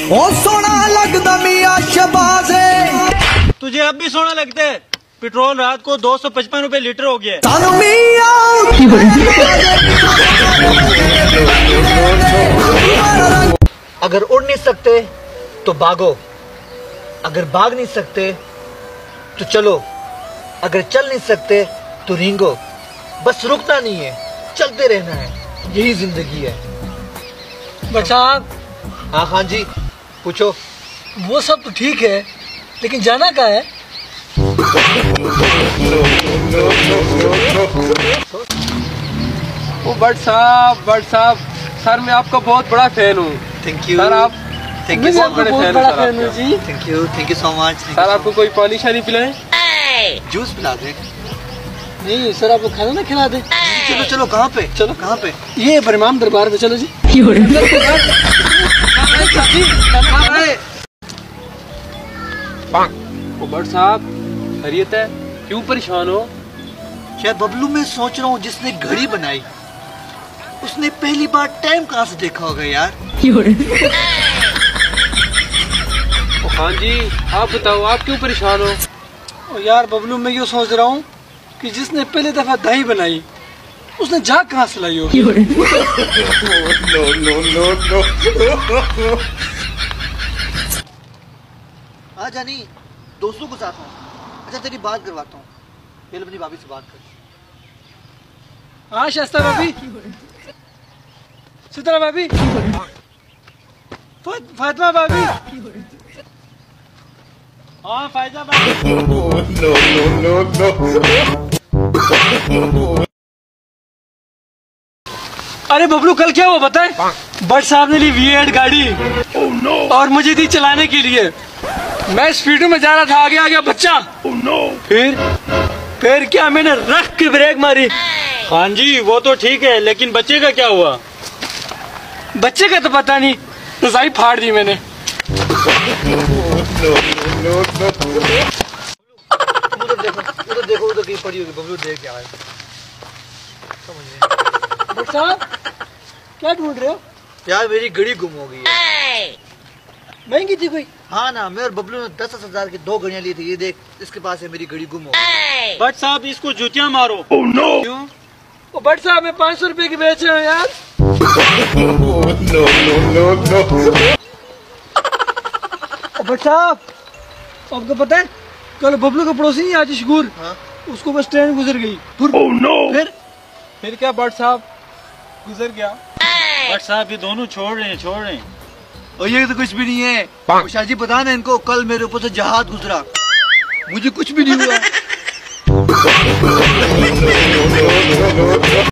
ओ सोना लगदा मियां शहबाज है। तुझे अब भी सोना लगता है? पेट्रोल रात को 255 रुपए लीटर हो गया है। अगर उड़ नहीं सकते तो भागो, अगर भाग नहीं सकते तो चलो, अगर चल नहीं सकते तो रेंगो। बस रुकना नहीं है, चलते रहना है, यही जिंदगी है। बट साहब। हाँ खान जी पूछो। वो सब तो ठीक है, लेकिन जाना कहाँ है? ओ बट साहब सर मैं आपका बहुत बड़ा फैन हूँ। Thank you sir. आप थैंक यू बहुत बड़ा फैन हूँ जी। Thank you so much. Sir आपको कोई पानी शानी पिलाएं? जूस पिला दे। नहीं सर, आपको खाना ना खिला दे। चलो चलो, कहाँ पे? चलो कहाँ पे? ये बरमाम दरबार पे चलो जी। ओ बट साहब खैरियत है? क्यों परेशान हो? शायद बबलू में सोच रहा हूँ, जिसने घड़ी बनाई उसने पहली बार टाइम कहाँ से देखा होगा यार। ओ खान जी आप बताओ, आप क्यों परेशान हो? और यार बबलू, मैं ये सोच रहा हूँ कि जिसने पहली दफा दही बनाई उसने जाग कहाँ से लाई होगी। हाँ जानी, दोस्तों को साथ हूँ। अच्छा तेरी बात करवाता हूँ, पहले अपनी भाभी से बात कर। हाँ शास्ता भाभी, सितारा भाभी, फातिमा भाभी। हाँ फायदा भाई। अरे बबलू, कल क्या हुआ बताए? बट साहब ने ली V8 गाड़ी और मुझे दी चलाने के लिए। मैं स्पीड में जा रहा था, आगे आ गया बच्चा। फिर क्या, मैंने रख के ब्रेक मारी। हाँ जी वो तो ठीक है, लेकिन बच्चे का क्या हुआ? बच्चे का तो पता नहीं, रजाई फाड़ दी मैंने। उधर देखो उधर कहीं पड़ी होगी, बबलू देख क्या है। बट साहब क्या ढूंढ रहे हो? यार मेरी घड़ी गुम हो गई है। महंगी थी कोई? हाँ ना, मैं और बबलू ने 10,000 की 2 घड़ियां ली थी। ये देख, इसके पास है, मेरी घड़ी गुम हो गई। बट साहब इसको जूतियां मारो। क्यों? वो बट साहब मैं 500 रुपए की बेच रहे हो यार। बट साहब आपको पता है, कल बबलू का पड़ोसी नहीं आज शकूर, हाँ? उसको बस ट्रेन गुजर गई। फिर क्या बट साहब गुजर गया? बट साहब ये दोनों छोड़ रहे हैं। और ये तो कुछ भी नहीं है। शाहजी पता ना इनको, कल मेरे ऊपर से जहाज गुजरा, मुझे कुछ भी नहीं हुआ।